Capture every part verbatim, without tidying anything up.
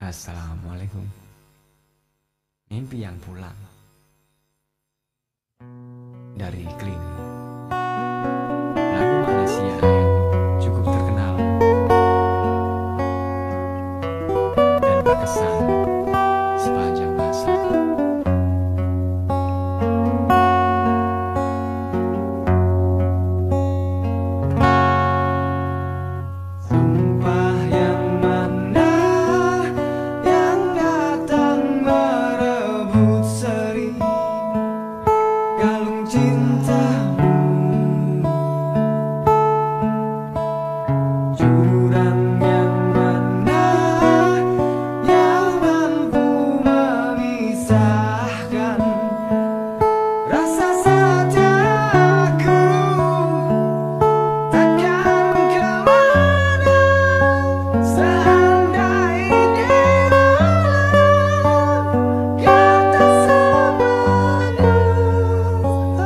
Assalamualaikum. Mimpi yang pulang dari Kling. Lagu Malaysia yang cukup terkenal dan berkesan sepanjang masa. Sumpah yang mana yang datang merebut seri kalung cintamu, jurang yang mana yang mampu memisahkan rasa setiaku. Takkan kemana seandainya kata sepenuh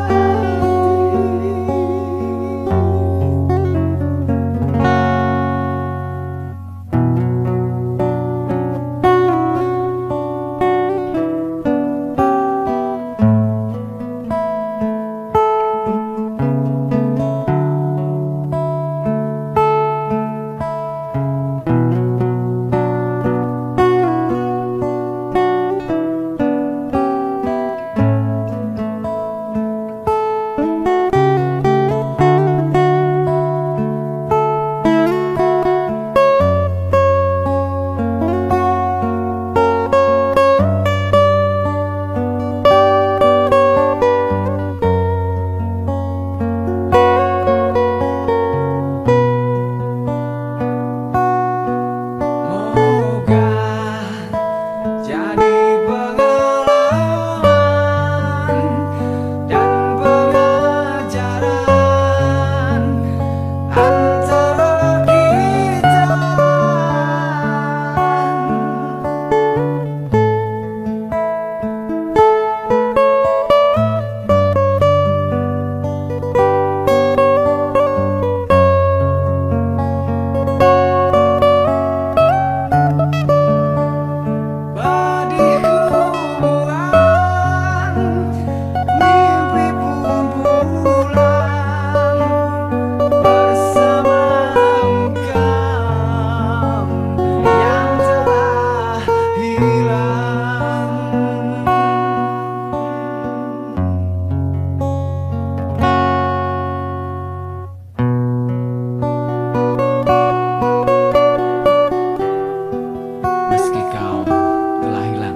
meski kau telah hilang,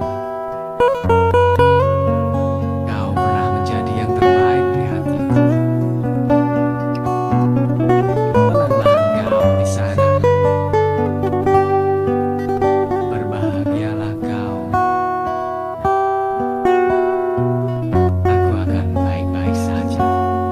kau pernah menjadi yang terbaik di hatiku. Tenanglah engkau di sana, berbahagialah kau. Aku akan baik-baik saja.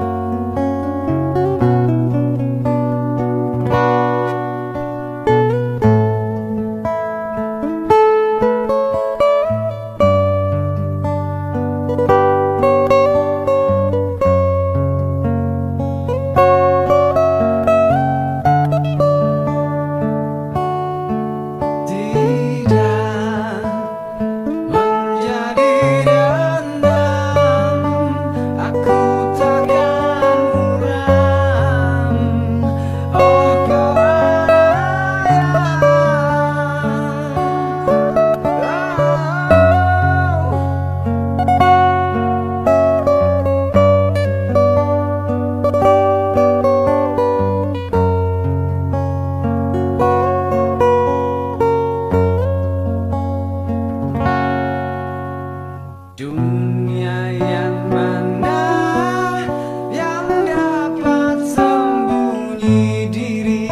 Dunia yang mana yang dapat sembunyi diri,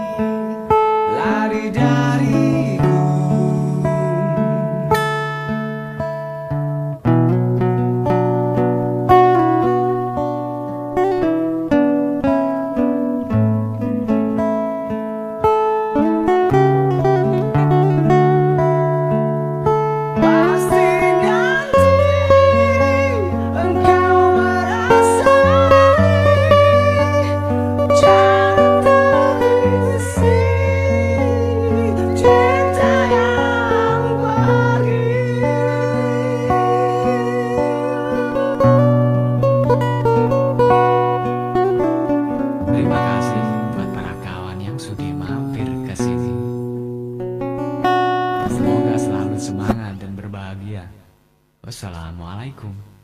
lari dariku. Pasti nanti cinta semangat dan berbahagia. Wassalamualaikum.